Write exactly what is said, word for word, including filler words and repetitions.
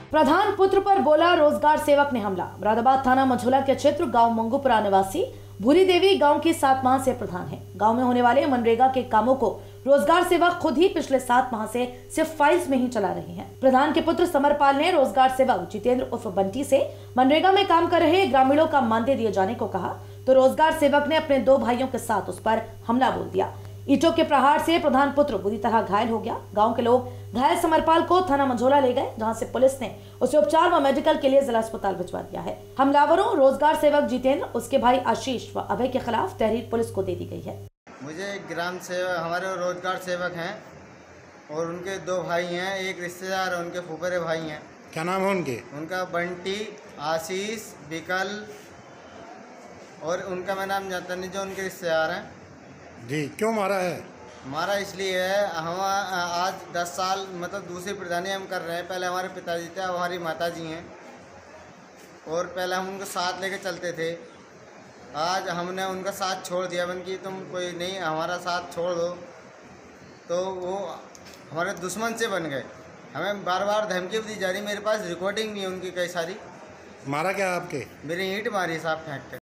प्रधान पुत्र पर बोला रोजगार सेवक ने हमला। मुरादाबाद थाना मझोला के क्षेत्र गांव मंगूपुरा निवासी भूरी देवी गांव की सात माह से प्रधान है। गांव में होने वाले मनरेगा के कामों को रोजगार सेवक खुद ही पिछले सात माह से सिर्फ फाइल्स में ही चला रहे हैं। प्रधान के पुत्र समरपाल ने रोजगार सेवक जितेंद्र उर्फ बंटी से मनरेगा में काम कर रहे ग्रामीणों का मानदेय दिए जाने को कहा तो रोजगार सेवक ने अपने दो भाइयों के साथ उस पर हमला बोल दिया। ईंटों के प्रहार से प्रधान पुत्र बुरी तरह घायल हो गया। गांव के लोग घायल समरपाल को थाना मझोला ले गए, जहां से पुलिस ने उसे उपचार व मेडिकल के लिए जिला अस्पताल भिजवा दिया है। हमलावरों रोजगार सेवक जितेंद्र, उसके भाई आशीष व अभय के खिलाफ तहरीर पुलिस को दे दी गई है। मुझे ग्राम सेवक हमारे रोजगार सेवक हैं और उनके दो भाई हैं, एक रिश्तेदार है, उनके फूफरे भाई हैं। क्या नाम है उनके? उनका बंटी, आशीष, विकल और उनका मैं नाम जानता नहीं, जो उनके रिश्तेदार हैं। जी, क्यों मारा है? मारा इसलिए है, हम आज दस साल मतलब दूसरी प्रधानी हम कर रहे हैं। पहले हमारे पिताजी थे, अब हमारी माताजी हैं और पहले हम उनको साथ लेके चलते थे। आज हमने उनका साथ छोड़ दिया, बन की तुम कोई नहीं हमारा साथ छोड़ दो, तो वो हमारे दुश्मन से बन गए। हमें बार बार धमकी दी जा रही, मेरे पास रिकॉर्डिंग नहीं है उनकी कई सारी। मारा क्या आपके? मेरी ईंट मारी साहब फेंक के।